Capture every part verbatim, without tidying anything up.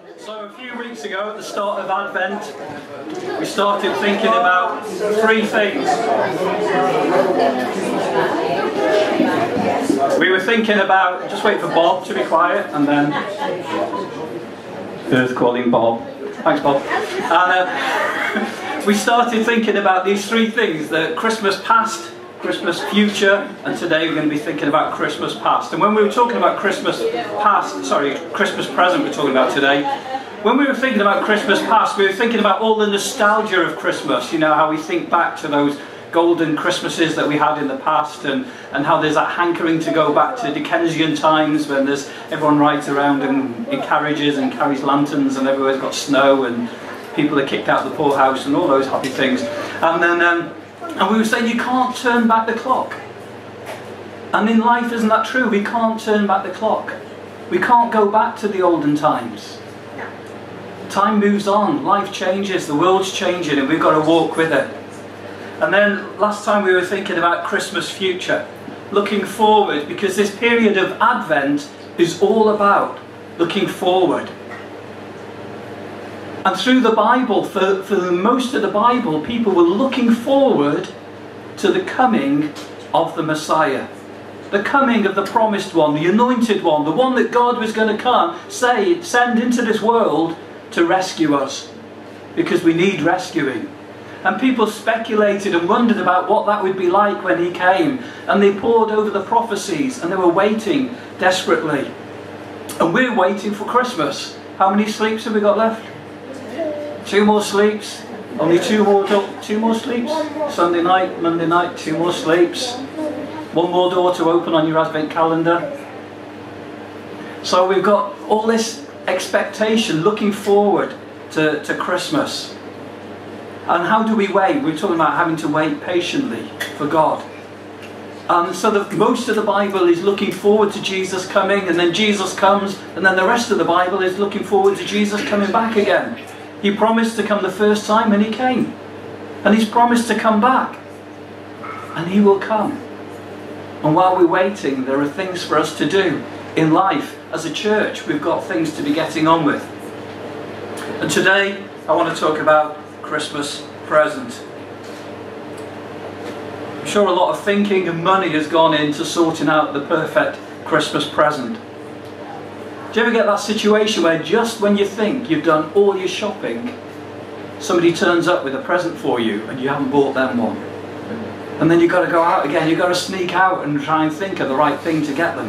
So a few weeks ago at the start of Advent, we started thinking about three things. We were thinking about, just wait for Bob to be quiet, and then Earth calling Bob. Thanks, Bob. And uh, we started thinking about these three things: the Christmas past, Christmas future, and today we're going to be thinking about Christmas past. And when we were talking about Christmas past, sorry, Christmas present we're talking about today, when we were thinking about Christmas past, we were thinking about all the nostalgia of Christmas, you know, how we think back to those golden Christmases that we had in the past, and, and how there's that hankering to go back to Dickensian times when there's everyone rides around in, in carriages and carries lanterns and everywhere's got snow and people are kicked out of the poorhouse and all those happy things. And then um, and we were saying you can't turn back the clock. And in life, isn't that true? We can't turn back the clock. We can't go back to the olden times. Time moves on, life changes, the world's changing, and we've got to walk with it. And then last time we were thinking about Christmas future, looking forward, because this period of Advent is all about looking forward. And through the Bible, for, for most of the Bible, people were looking forward to the coming of the Messiah. The coming of the promised one, the anointed one, the one that God was going to come, say, send into this world to rescue us, because we need rescuing. And people speculated and wondered about what that would be like when he came, and they pored over the prophecies and they were waiting desperately. And we're waiting for Christmas. How many sleeps have we got left? Two more sleeps. Only two more two more sleeps. Sunday night, Monday night, two more sleeps. One more door to open on your Advent calendar. So we've got all this expectation, looking forward to, to Christmas. And how do we wait? We're talking about having to wait patiently for God. And so the, most of the Bible is looking forward to Jesus coming, and then Jesus comes, and then the rest of the Bible is looking forward to Jesus coming back again. He promised to come the first time, and he came. And he's promised to come back. And he will come. And while we're waiting, there are things for us to do in life. As a church, we've got things to be getting on with. And today, I want to talk about Christmas present. I'm sure a lot of thinking and money has gone into sorting out the perfect Christmas present. Do you ever get that situation where just when you think you've done all your shopping, somebody turns up with a present for you and you haven't bought them one? And then you've got to go out again, you've got to sneak out and try and think of the right thing to get them.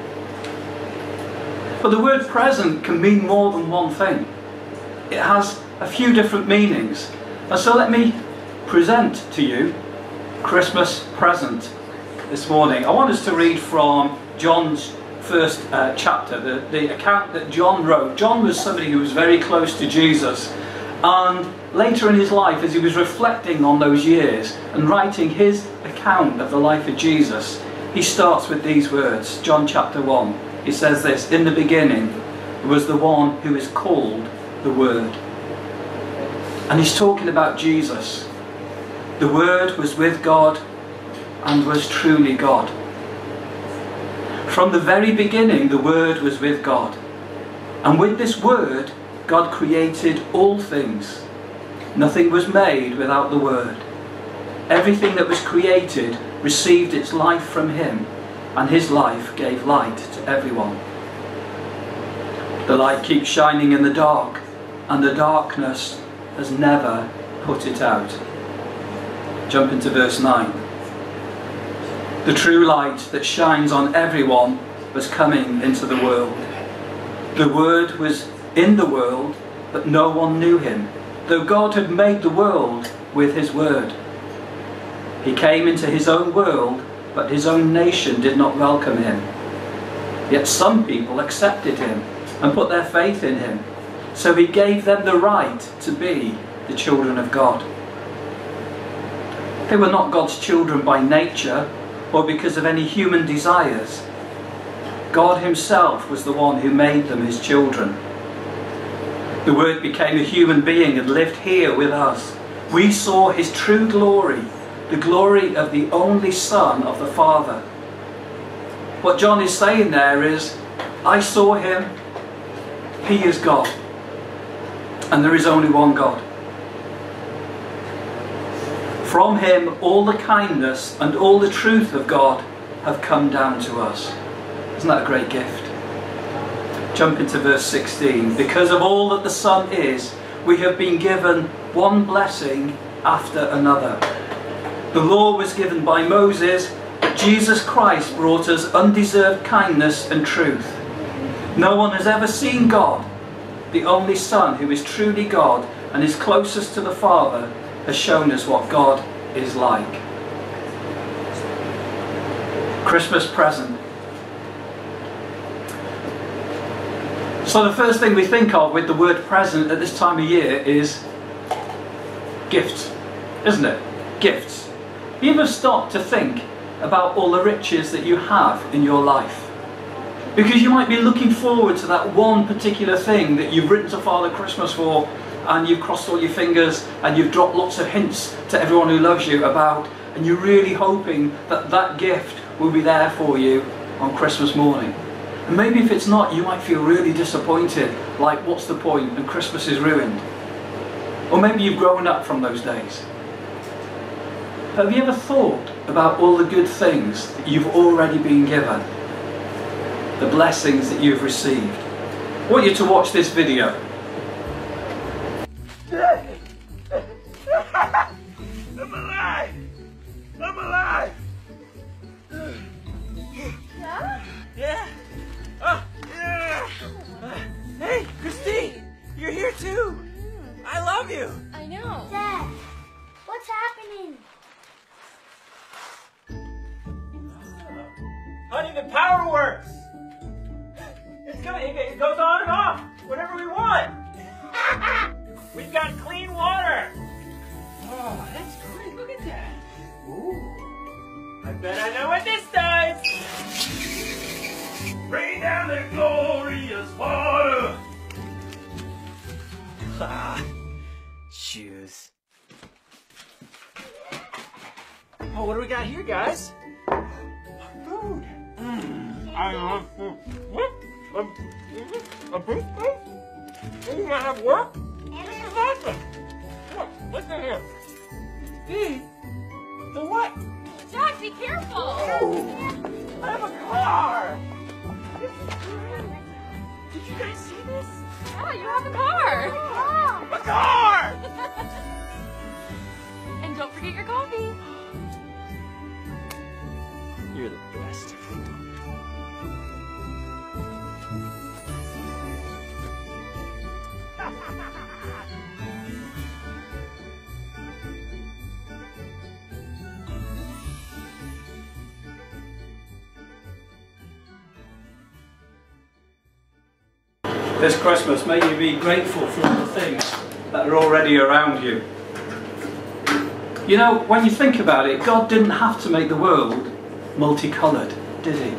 But the word present can mean more than one thing. It has a few different meanings. And so let me present to you Christmas present this morning. I want us to read from John's first uh, chapter, the, the account that John wrote. John was somebody who was very close to Jesus, and later in his life, as he was reflecting on those years and writing his account of the life of Jesus, he starts with these words. John chapter one, he says this: in the beginning was the one who is called the Word. And he's talking about Jesus. The Word was with God and was truly God. From the very beginning, the Word was with God. And with this Word, God created all things. Nothing was made without the Word. Everything that was created received its life from Him, and His life gave light to everyone. The light keeps shining in the dark, and the darkness has never put it out. Jump into verse nine. The true light that shines on everyone was coming into the world. The Word was in the world, but no one knew Him, though God had made the world with His Word. He came into His own world, but His own nation did not welcome Him. Yet some people accepted Him and put their faith in Him, so He gave them the right to be the children of God. They were not God's children by nature, or because of any human desires. God Himself was the one who made them His children. The Word became a human being and lived here with us. We saw His true glory, the glory of the only Son of the Father. What John is saying there is, I saw Him, He is God. And there is only one God. From him all the kindness and all the truth of God have come down to us. Isn't that a great gift? Jump into verse sixteen. Because of all that the Son is, we have been given one blessing after another. The law was given by Moses, but Jesus Christ brought us undeserved kindness and truth. No one has ever seen God. The only Son, who is truly God and is closest to the Father, has shown us what God is like. Christmas present. So the first thing we think of with the word present at this time of year is gifts, isn't it? Gifts. You ever stop to think about all the riches that you have in your life? Because you might be looking forward to that one particular thing that you've written to Father Christmas for, and you've crossed all your fingers and you've dropped lots of hints to everyone who loves you about, and you're really hoping that that gift will be there for you on Christmas morning. And maybe if it's not, you might feel really disappointed, like what's the point, and Christmas is ruined. Or maybe you've grown up from those days. Have you ever thought about all the good things that you've already been given? The blessings that you've received? I want you to watch this video. I'm alive! I'm alive! Yeah? Yeah? Oh, yeah! Uh, hey, Christine! You're here too! I love you! I know. Dad, what's happening? Honey, the power works! It's coming, it it goes on and off whenever we want! We've got clean water! Oh, that's great, look at that! Ooh. I bet I know what this does! Rain down the glorious water! Ah, shoes. Oh, what do we got here, guys? Food. Mm, I love food. What? A, a birthday? And you might have work? This is awesome. Look, listen here. See? The what? Jack, be careful! Oh, I have a car! This is great. Did you guys see this? Yeah, you have a car! A car! And don't forget your coffee. You're the best. This Christmas, may you be grateful for all the things that are already around you. You know, when you think about it, God didn't have to make the world multicoloured, did he?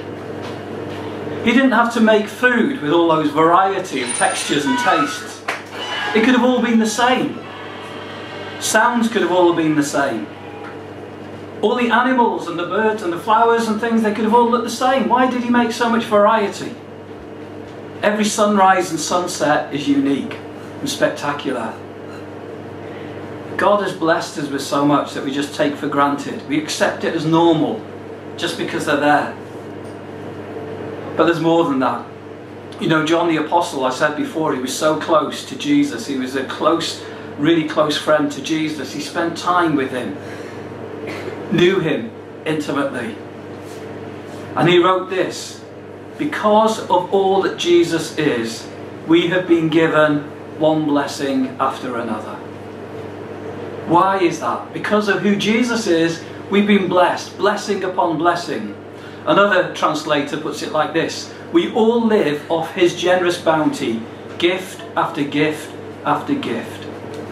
He didn't have to make food with all those variety of textures and tastes. It could have all been the same. Sounds could have all been the same. All the animals and the birds and the flowers and things, they could have all looked the same. Why did he make so much variety? Every sunrise and sunset is unique and spectacular. God has blessed us with so much that we just take for granted. We accept it as normal just because they're there. But there's more than that. You know, John the Apostle, I said before, he was so close to Jesus. He was a close, really close friend to Jesus. He spent time with him, knew him intimately. And he wrote this: because of all that Jesus is, we have been given one blessing after another. Why is that? Because of who Jesus is, we've been blessed, blessing upon blessing. Another translator puts it like this: we all live off his generous bounty, gift after gift after gift.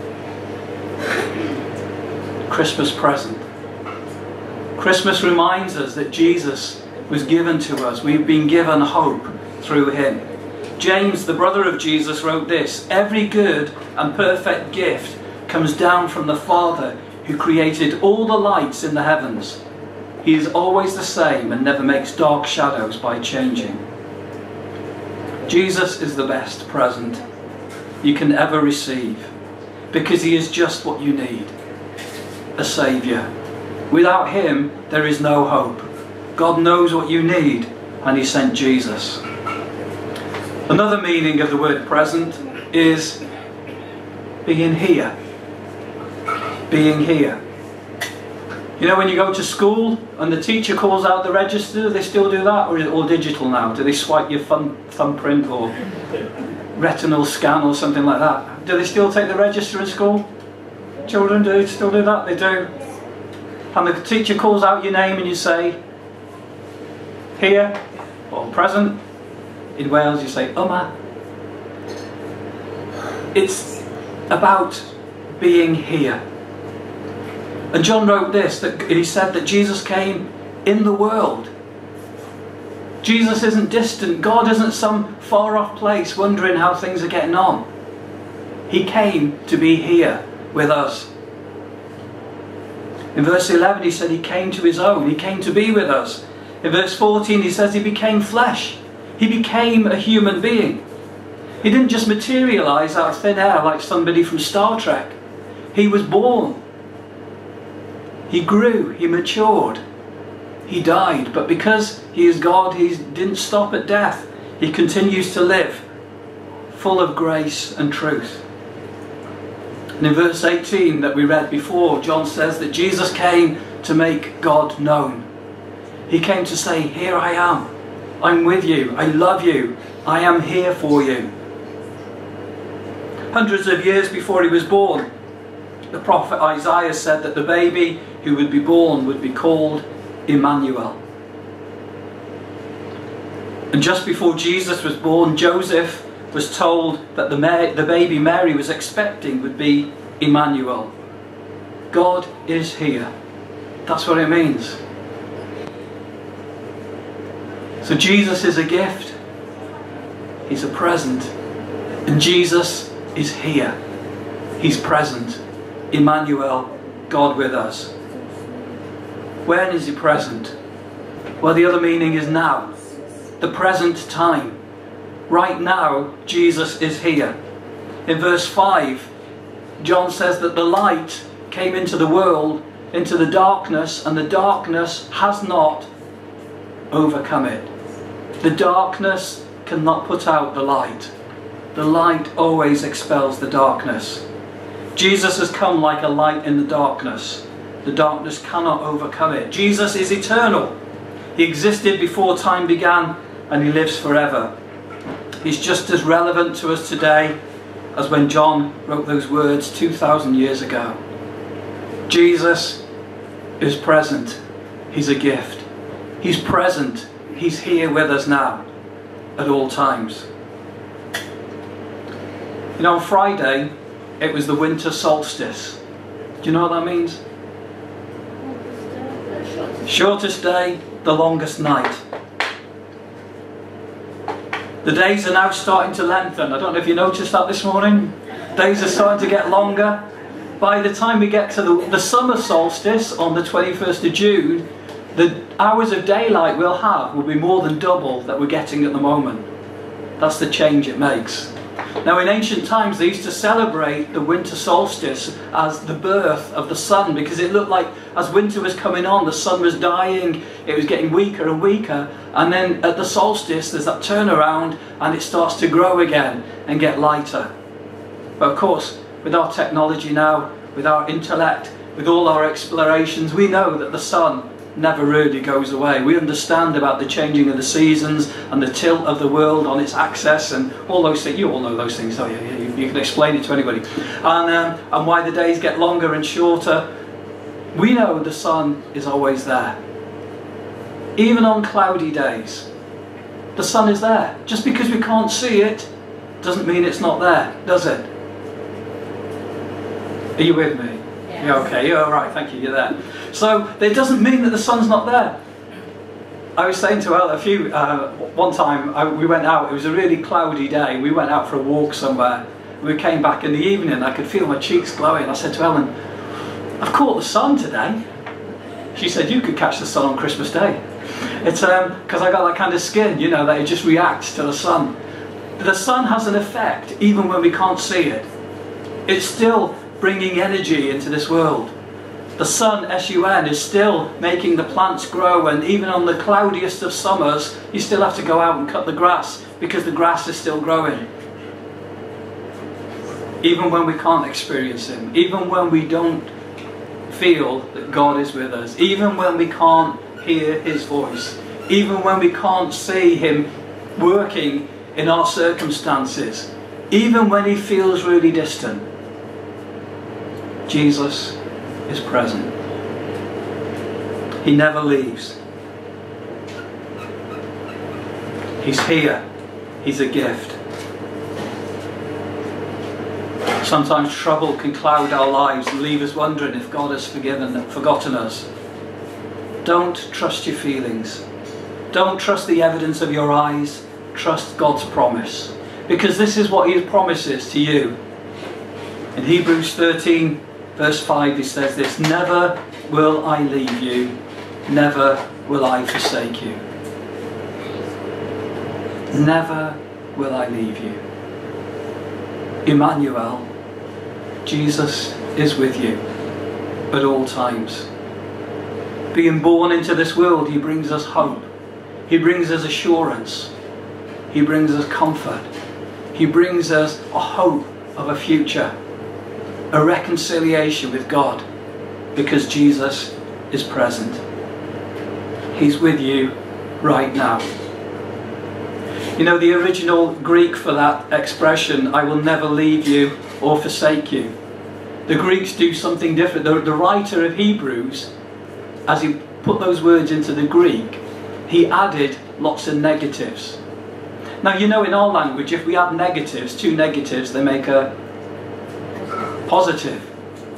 Christmas present. Christmas reminds us that Jesus was given to us. We've been given hope through him. James, the brother of Jesus, wrote this: every good and perfect gift comes down from the Father who created all the lights in the heavens. He is always the same and never makes dark shadows by changing. Jesus is the best present. you can ever receive, because he is just what you need, a saviour. Without him, there is no hope. God knows what you need, and he sent Jesus. Another meaning of the word present is being here. Being here. You know, when you go to school and the teacher calls out the register, do they still do that, or is it all digital now? Do they swipe your thumb, thumbprint or retinal scan or something like that? Do they still take the register in school? Children, do they still do that? They do. And the teacher calls out your name and you say, here, or present. In Wales you say, Yma. It's about being here. And John wrote this, that he said that Jesus came in the world. Jesus isn't distant. God isn't some far off place wondering how things are getting on. He came to be here with us. In verse eleven he said he came to his own. He came to be with us. In verse fourteen he says he became flesh. He became a human being. He didn't just materialise out of thin air like somebody from Star Trek. He was born. He grew. He matured. He died. But because he is God, he didn't stop at death. He continues to live, full of grace and truth. And in verse eighteen that we read before, John says that Jesus came to make God known. He came to say, here I am. I'm with you. I love you. I am here for you. Hundreds of years before he was born, the prophet Isaiah said that the baby who would be born would be called Emmanuel. And just before Jesus was born, Joseph was told that the, Mary, the baby Mary was expecting would be Emmanuel. God is here. That's what it means. So Jesus is a gift. He's a present. And Jesus is here. He's present. Emmanuel, God with us. When is he present? Well, the other meaning is now. The present time. Right now, Jesus is here. In verse five, John says that the light came into the world, into the darkness, and the darkness has not overcome it. The darkness cannot put out the light. The light always expels the darkness. Jesus has come like a light in the darkness. The darkness cannot overcome it. Jesus is eternal. He existed before time began, and he lives forever. He's just as relevant to us today as when John wrote those words two thousand years ago. Jesus is present. He's a gift. He's present. He's here with us now at all times. You know, on Friday it was the winter solstice. Do you know what that means? Shortest day, the longest night. The days are now starting to lengthen. I don't know if you noticed that this morning. Days are starting to get longer. By the time we get to the, the summer solstice on the twenty-first of June, the hours of daylight we'll have will be more than double that we're getting at the moment. That's the change it makes. Now, in ancient times they used to celebrate the winter solstice as the birth of the sun, because it looked like as winter was coming on, the sun was dying, it was getting weaker and weaker, and then at the solstice there's that turnaround and it starts to grow again and get lighter. But of course, with our technology now, with our intellect, with all our explorations, we know that the sun never really goes away. We understand about the changing of the seasons and the tilt of the world on its axis and all those things. You all know those things, don't you? You, you can explain it to anybody. And, um, and why the days get longer and shorter. We know the sun is always there. Even on cloudy days, the sun is there. Just because we can't see it doesn't mean it's not there, does it? Are you with me? Yes. Yeah, okay, you're all right, thank you, you're there. So it doesn't mean that the sun's not there. I was saying to Elle a few, uh, one time I, we went out, it was a really cloudy day, we went out for a walk somewhere. We came back in the evening, I could feel my cheeks glowing. I said to Ellen, I've caught the sun today. She said, you could catch the sun on Christmas Day. It's because um, I got that kind of skin, you know, that it just reacts to the sun. The sun has an effect even when we can't see it. It's still bringing energy into this world. The sun, S U N, is still making the plants grow, and even on the cloudiest of summers you still have to go out and cut the grass because the grass is still growing. Even when we can't experience Him, even when we don't feel that God is with us, even when we can't hear His voice, even when we can't see Him working in our circumstances, even when He feels really distant, Jesus is present. He never leaves. He's here. He's a gift. Sometimes trouble can cloud our lives and leave us wondering if God has forgiven, forgotten us. Don't trust your feelings. Don't trust the evidence of your eyes. Trust God's promise. Because this is what He promises to you. In Hebrews thirteen verse five He says this: never will I leave you, never will I forsake you. Never will I leave you. Emmanuel, Jesus is with you at all times. Being born into this world, He brings us hope. He brings us assurance. He brings us comfort. He brings us a hope of a future, a reconciliation with God, because Jesus is present. He's with you right now. You know, the original Greek for that expression, I will never leave you or forsake you, the Greeks do something different. The, the writer of Hebrews, as he put those words into the Greek, he added lots of negatives. Now, you know, in our language, if we add negatives, two negatives, they make a positive.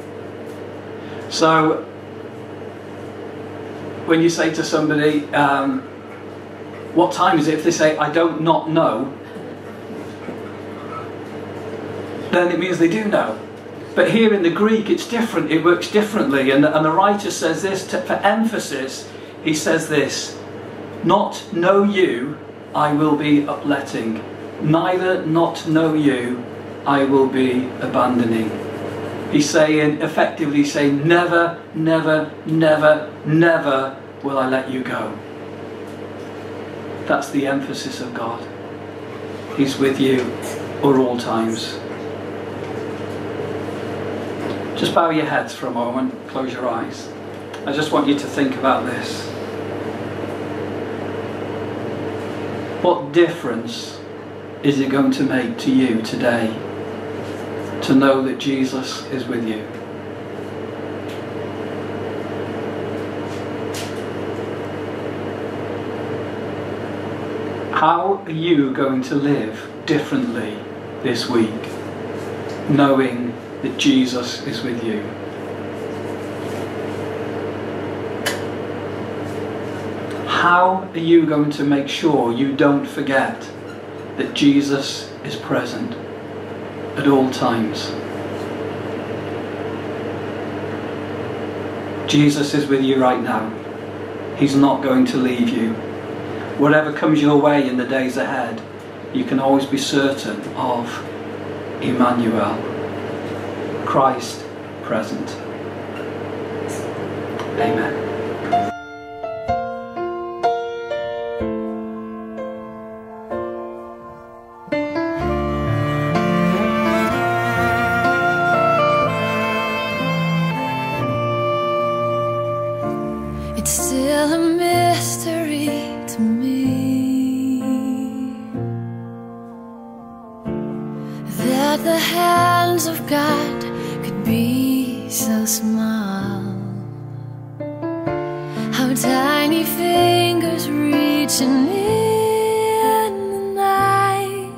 So when you say to somebody, um, what time is it? If they say, I don't not know, then it means they do know. But here in the Greek, it's different. It works differently. And the, and the writer says this, to, for emphasis, he says this: not know you, I will be upletting. Neither not know you, I will be abandoning. He's saying, effectively saying, never, never, never, never will I let you go. That's the emphasis of God. He's with you at all times. Just bow your heads for a moment, close your eyes. I just want you to think about this. What difference is it going to make to you today to know that Jesus is with you? How are you going to live differently this week, knowing that Jesus is with you? How are you going to make sure you don't forget that Jesus is present at all times? Jesus is with you right now. He's not going to leave you. Whatever comes your way in the days ahead, you can always be certain of Emmanuel, Christ present. Amen. It's still a mystery to me that the hands of God could be so small, how tiny fingers reaching in the night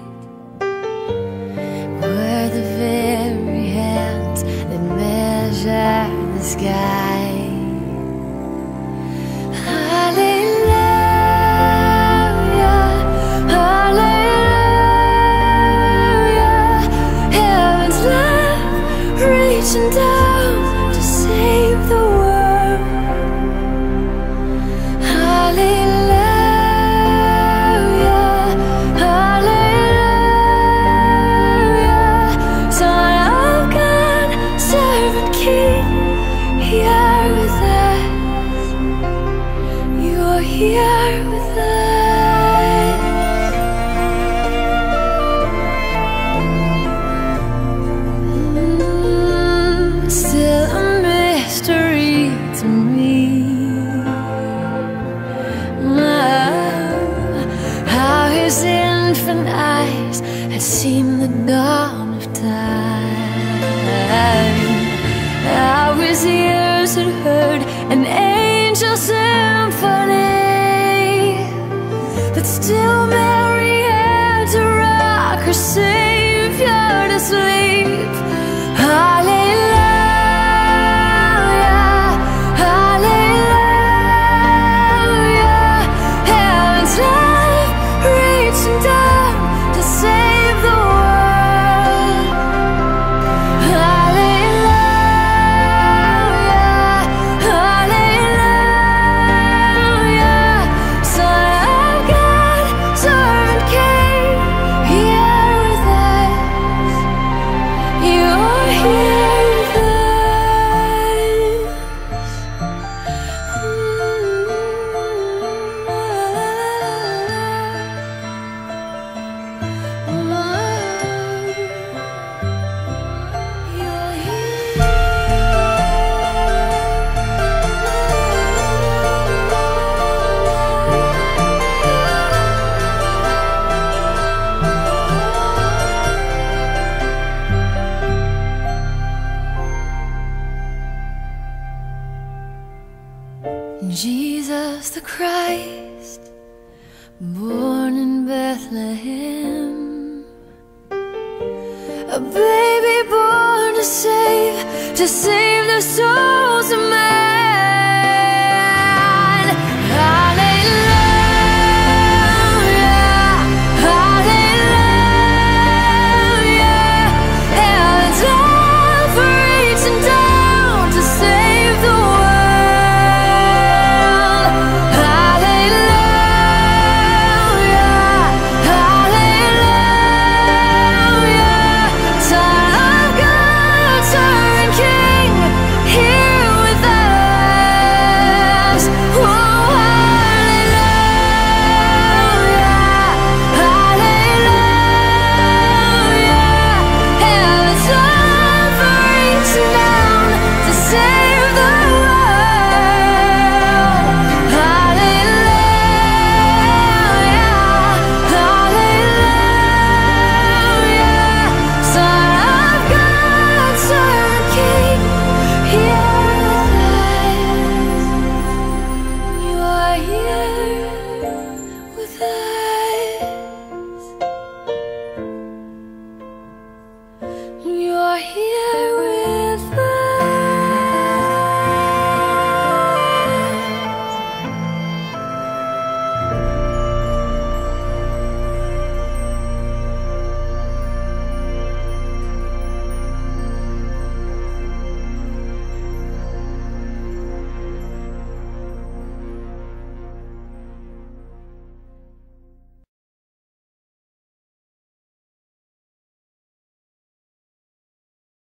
were the very hands that measure the sky. Reaching down to save the world. Hallelujah. here with us. Mm, still a mystery to me. How his infant eyes had seen the dawn of time, how his ears had heard an angel symphony, but still Mary had to rock her Savior to sleep. Hallelujah, hallelujah, heaven's love reaching down to save the world. Hallelujah, hallelujah, Son of God, servant King, here with us. You're here with us. You're Jesus the Christ, born in Bethlehem, a baby born to save, to save the souls of men.